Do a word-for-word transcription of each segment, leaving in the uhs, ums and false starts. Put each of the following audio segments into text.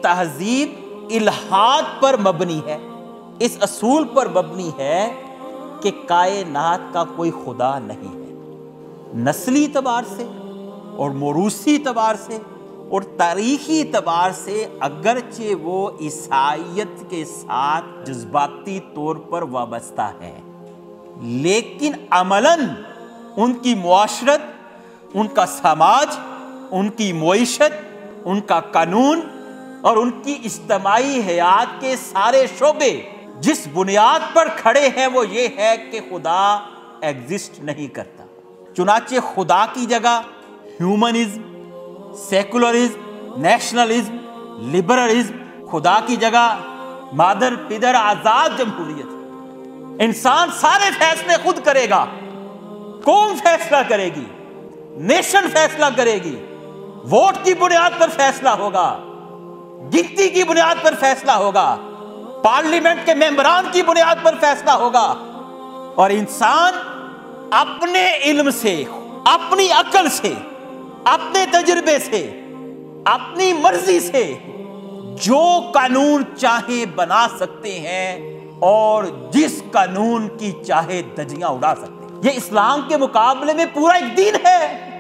تہذیب الہاد پر مبنی ہے، اس اصول پر مبنی ہے کہ کائنات کا کوئی خدا نہیں ہے۔ نسلی اعتبار سے اور موروثی اعتبار سے اور تاریخی اعتبار سے اگرچہ وہ عیسائیت کے ساتھ جذباتی طور پر وابستہ ہے، لیکن عملاً ان کی معاشرت، ان کا سماج، ان کی معیشت، ان کا قانون اور ان کی اجتماعی حیات کے سارے شعبے جس بنیاد پر کھڑے ہیں وہ یہ ہے کہ خدا ایگزسٹ نہیں کرتا۔ چنانچہ خدا کی جگہ ہیومنزم، سیکولرزم، نیشنلزم، لبرلزم، خدا کی جگہ مادر پدر آزاد جمہوریت۔ انسان سارے فیصلے خود کرے گا، قوم فیصلہ کرے گی، نیشن فیصلہ کرے گی، ووٹ کی بنیاد پر فیصلہ ہوگا، گنتی کی بنیاد پر فیصلہ ہوگا، پارلیمنٹ کے ممبران کی بنیاد پر فیصلہ ہوگا، اور انسان اپنے علم سے، اپنی عقل سے، اپنے تجربے سے، اپنی مرضی سے جو قانون چاہے بنا سکتے ہیں اور جس قانون کی چاہے دھجیاں اڑا سکتے ہیں۔ یہ اسلام کے مقابلے میں پورا ایک دین ہے۔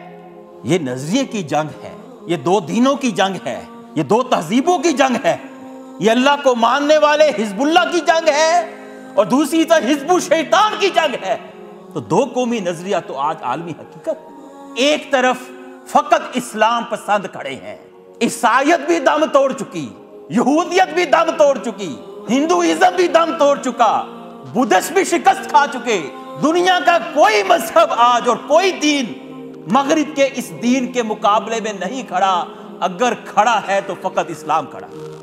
یہ نظریے کی جنگ ہے، یہ دو دینوں کی جنگ ہے، یہ دو تہذیبوں کی جنگ ہے، یہ اللہ کو ماننے والے حزب اللہ کی جنگ ہے اور دوسری طرف حزب الشیطان کی جنگ ہے۔ تو دو قومی نظریہ تو آج عالمی حقیقت۔ ایک طرف فقط اسلام پسند کھڑے ہیں، عیسائیت بھی دم توڑ چکی، یہودیت بھی دم توڑ چکی، ہندوازم بھی دم توڑ چکا، بدھسٹ بھی شکست کھا چکے۔ دنیا کا کوئی مذہب آج اور کوئی دین مغرب کے اس دین کے مقابلے میں نہیں کھڑا، اگر کھڑا ہے تو فقط اسلام کھڑا۔